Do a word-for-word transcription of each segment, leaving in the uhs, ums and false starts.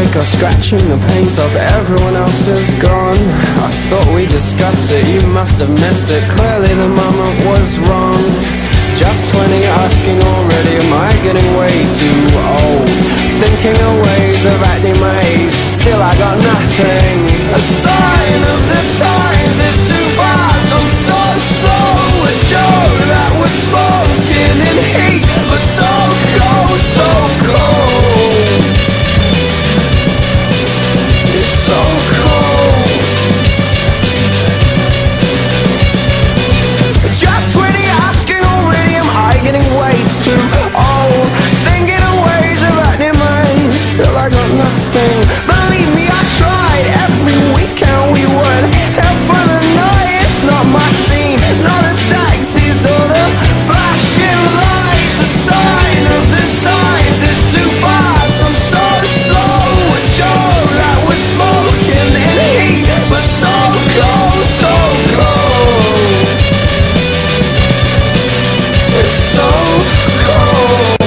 like I'm scratching the paint off everyone else's gone. I thought we discussed it, you must have missed it. Clearly the moment was wrong. Just twenty, asking already, am I getting way too old? Thinking of ways of acting my age, still I got nothing. A sign of the times is too fast, I'm so slow. A joke that was spoken in heat, but so cold, so cold. It's so cold. Just twenty, asking already, am I getting way too old? Thinking of ways of acting my age, still I got nothing. Believe me, I tried. Every weekend we would help for the night. It's not my scene, not the taxis or the flashing lights. A sign of the times is too fast, I'm so slow. A joke that was smoking in heat, but so cold, so cold. It's so cold.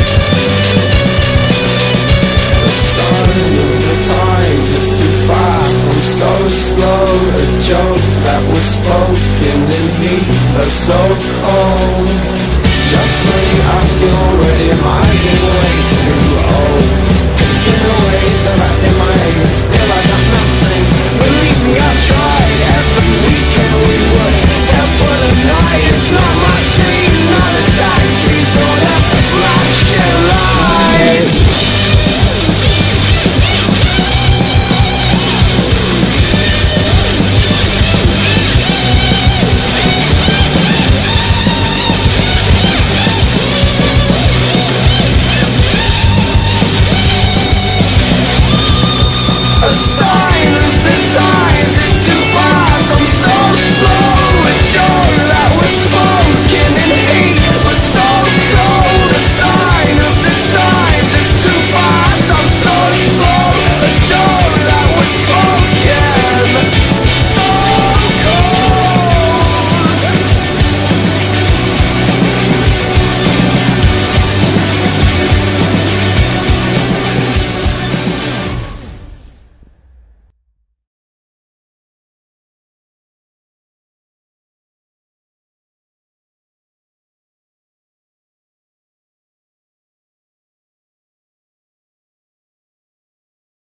The sign of the times is too fast, I'm so slow. A joke that was spoken in heat, but so cold. Just when you asking already, am I getting